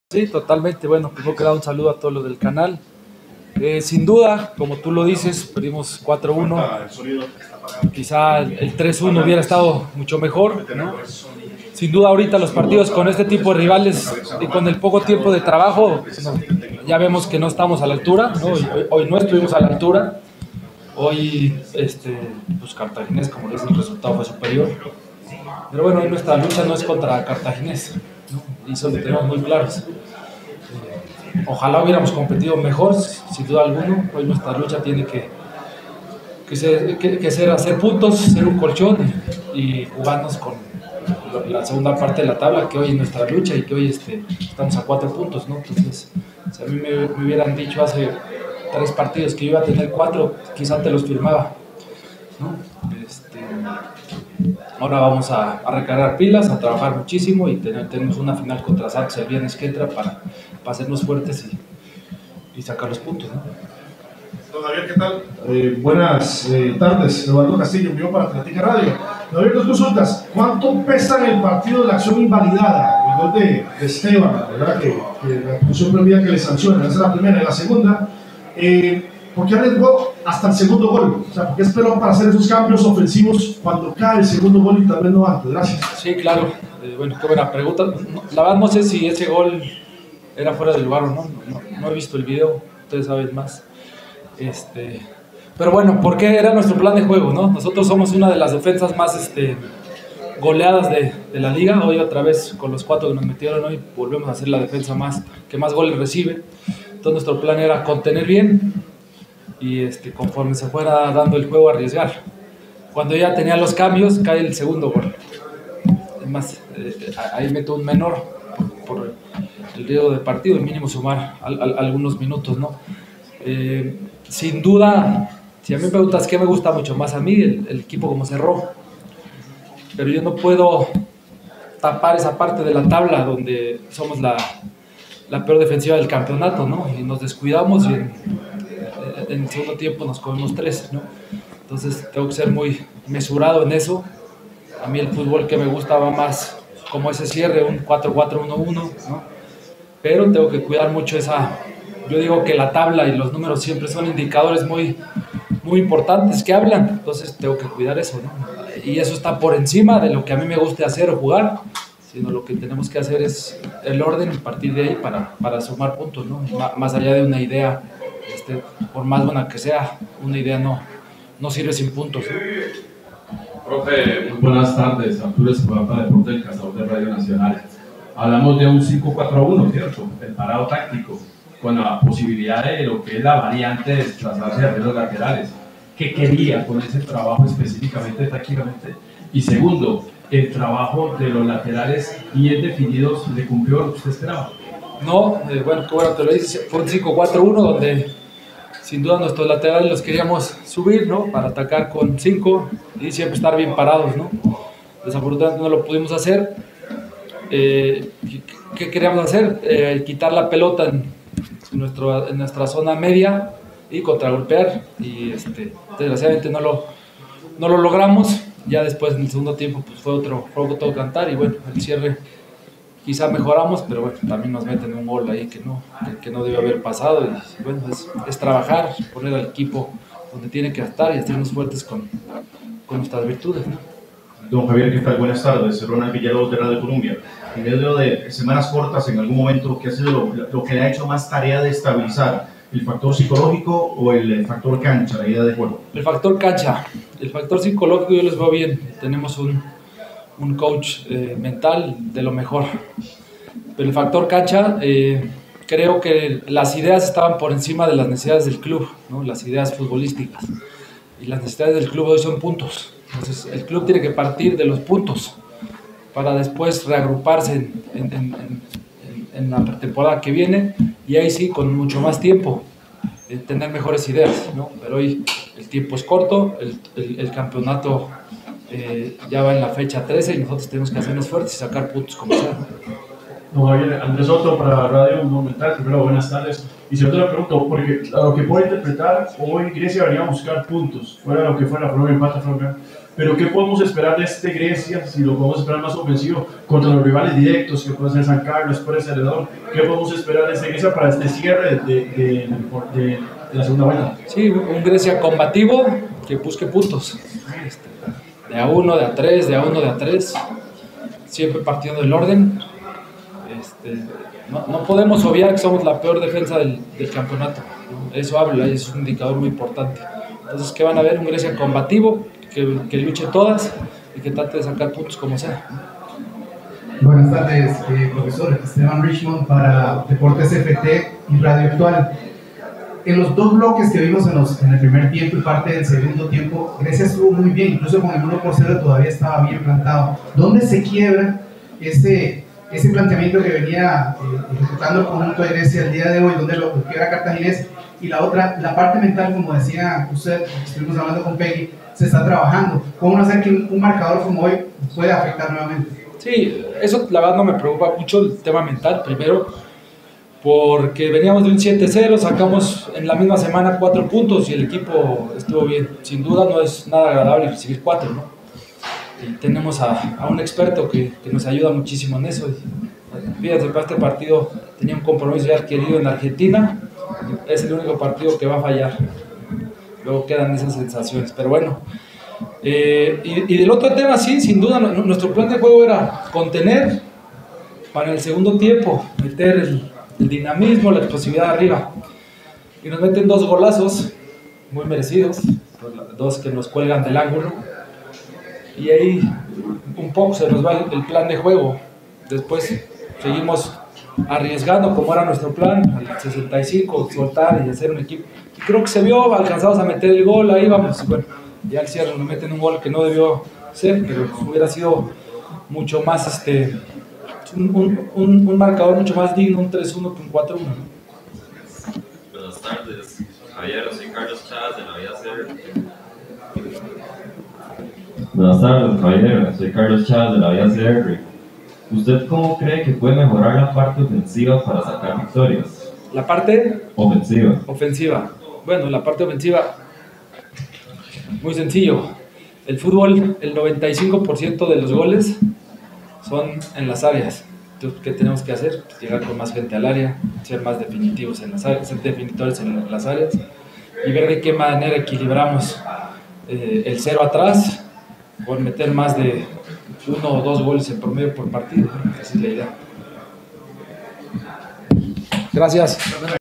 Sí, totalmente. Bueno, primero que nada un saludo a todos los del canal. Sin duda, como tú lo dices, perdimos 4-1. Quizá el 3-1 hubiera estado mucho mejor, ¿no? Sin duda ahorita los partidos con este tipo de rivales y con el poco tiempo de trabajo, ya vemos que no estamos a la altura, ¿no? Hoy no estuvimos a la altura. Hoy, pues Cartaginés, como dice, el resultado fue superior. Pero bueno, hoy nuestra lucha no es contra Cartaginés, ¿no? Y eso lo tenemos muy claros. Ojalá hubiéramos competido mejor, sin duda alguna. Hoy nuestra lucha tiene que ser hacer puntos, ser un colchón y jugarnos con la segunda parte de la tabla, que hoy es nuestra lucha y que hoy estamos a 4 puntos, ¿no? Entonces, si a mí me hubieran dicho hace 3 partidos que yo iba a tener 4, quizá te los firmaba, ¿no? Ahora vamos a recargar pilas, a trabajar muchísimo y tenemos una final contra Santos el viernes que entra para hacernos fuertes y sacar los puntos, ¿no? Don Javier, ¿qué tal? Buenas tardes, Eduardo Castillo, envió para Atlética Radio. Don Javier, dos consultas. ¿Cuánto pesa en el partido de la acción invalidada? El gol de Esteban, ¿verdad? Que la comisión prohibida que le sancionen. Esa es la primera. Y la segunda, ¿por qué arriesgó hasta el segundo gol? O sea, ¿por qué esperó para hacer esos cambios ofensivos cuando cae el segundo gol y tal vez no antes? Gracias. Sí, claro. Bueno, qué buena pregunta. La verdad no sé si ese gol era fuera del lugar o no he visto el video, ustedes saben más. Pero bueno, porque era nuestro plan de juego, ¿no? Nosotros somos una de las defensas más goleadas de la liga. Hoy otra vez con los 4 que nos metieron hoy volvemos a ser la defensa que más goles recibe. Entonces nuestro plan era contener bien y conforme se fuera dando el juego arriesgar. Cuando ya tenía los cambios cae el segundo gol. Es más, ahí meto un menor por el riesgo de partido y mínimo sumar algunos minutos, ¿no? Sin duda, si a mí me preguntas qué me gusta mucho más a mí, el equipo como cerró, pero yo no puedo tapar esa parte de la tabla donde somos la peor defensiva del campeonato, ¿no? Y nos descuidamos y en el segundo tiempo nos comemos 3, ¿no? Entonces tengo que ser muy mesurado en eso. A mí el fútbol que me gusta va más como ese cierre, un 4-4-1-1, ¿no? Pero tengo que cuidar mucho esa... Yo digo que la tabla y los números siempre son indicadores muy importantes que hablan, entonces tengo que cuidar eso, ¿no? Y eso está por encima de lo que a mí me guste hacer o jugar, sino lo que tenemos que hacer es el orden y partir de ahí para sumar puntos, ¿no? Más allá de una idea, por más buena que sea, una idea no sirve sin puntos, ¿no? Profe, muy buenas tardes. Arturo Escobar, Deporte del Cazador de Radio Nacional. Hablamos de un 5-4-1, ¿cierto? El parado táctico, con la posibilidad de lo que es la variante de desplazarse a los laterales. ¿Qué quería con ese trabajo específicamente, tácticamente? Y segundo, el trabajo de los laterales bien definidos, ¿le cumplió lo que usted esperaba? No, bueno, qué bueno te lo dices, fue un 5-4-1 donde sin duda nuestros laterales los queríamos subir, ¿no? Para atacar con 5 y siempre estar bien parados, ¿no? Desafortunadamente no lo pudimos hacer. ¿Qué queríamos hacer? Quitar la pelota en nuestra zona media y contragolpear y desgraciadamente no lo logramos. Ya después en el segundo tiempo pues fue otro cantar y bueno, el cierre quizá mejoramos, pero bueno, también nos meten un gol ahí que no debe haber pasado y bueno, es trabajar, poner al equipo donde tiene que estar y hacernos fuertes con nuestras virtudes, ¿no? Don Javier, ¿qué tal? Buenas tardes. Ronald Villalobos de Radio Colombia. En medio de semanas cortas, en algún momento, ¿qué ha sido lo que le ha hecho más tarea de estabilizar? ¿El factor psicológico o el factor cancha, la idea de juego? El factor cancha. El factor psicológico yo les veo bien. Tenemos un coach mental de lo mejor. Pero el factor cancha, creo que las ideas estaban por encima de las necesidades del club, ¿no? Las ideas futbolísticas. Y las necesidades del club hoy son puntos. Entonces el club tiene que partir de los puntos para después reagruparse en la pretemporada que viene y ahí sí con mucho más tiempo tener mejores ideas, ¿no? Pero hoy el tiempo es corto, el campeonato ya va en la fecha 13 y nosotros tenemos que hacernos fuertes y sacar puntos como sea. Don Javier, Andrés Soto para Radio Monumental. Primero, buenas tardes. Y si yo te lo pregunto, porque a lo que puedo interpretar, hoy Grecia venía a buscar puntos, fuera lo que fuera, fue un empate, pero ¿qué podemos esperar de este Grecia? Si lo podemos esperar más ofensivo contra los rivales directos, que puede ser San Carlos, Pérez Celedón, ¿qué podemos esperar de este Grecia para este cierre de la segunda vuelta? Sí, un Grecia combativo que busque puntos. De a 1, de a 3, de a 1, de a 3. Siempre partiendo del orden. No podemos obviar que somos la peor defensa del campeonato, ¿no? Eso habla, es un indicador muy importante. Entonces, que van a ver un Grecia combativo, que luche todas y que trate de sacar puntos como sea. Buenas tardes, profesor Esteban Richmond para Deportes FT y Radio Actual. En los dos bloques que vimos en el primer tiempo y parte del segundo tiempo, Grecia estuvo muy bien, incluso con el 1-0 todavía estaba bien plantado. ¿Dónde se quiebra ese planteamiento que venía ejecutando el conjunto de Grecia el día de hoy, donde lo quiebra Cartaginés? Y la otra, la parte mental, como decía usted, estuvimos hablando con Peggy, se está trabajando. ¿Cómo no hacer que un marcador como hoy pueda afectar nuevamente? Sí, eso la verdad no me preocupa mucho el tema mental, primero porque veníamos de un 7-0, sacamos en la misma semana 4 puntos y el equipo estuvo bien. Sin duda no es nada agradable recibir 4, ¿no? Y tenemos a un experto que nos ayuda muchísimo en eso. Fíjense, para este partido tenía un compromiso ya adquirido en Argentina, es el único partido que va a fallar. Luego quedan esas sensaciones, pero bueno. Y del otro tema, sí, sin duda, nuestro plan de juego era contener para el segundo tiempo, meter el dinamismo, la explosividad arriba. Y nos meten 2 golazos muy merecidos, 2 que nos cuelgan del ángulo. Y ahí un poco se nos va el plan de juego. Después seguimos arriesgando como era nuestro plan, al 65, soltar y hacer un equipo. Y creo que se vio, alcanzamos a meter el gol, ahí vamos. Bueno, ya al cierre nos meten un gol que no debió ser, pero hubiera sido mucho más, un marcador mucho más digno, un 3-1 que un 4-1. Buenas tardes, Javier, soy Carlos Chávez de la Vía CR. Buenas tardes, Javier, soy Carlos Chávez de la Vía CR. ¿Usted cómo cree que puede mejorar la parte ofensiva para sacar victorias? ¿La parte? Ofensiva. Ofensiva. Bueno, la parte ofensiva, muy sencillo. El fútbol, el 95% de los goles son en las áreas. Entonces, ¿qué tenemos que hacer? Pues llegar con más gente al área, ser más definitivos en las áreas, ser definidores en las áreas y ver de qué manera equilibramos el 0 atrás por meter más de 1 o 2 goles en promedio por partido. Esa es la idea. Gracias.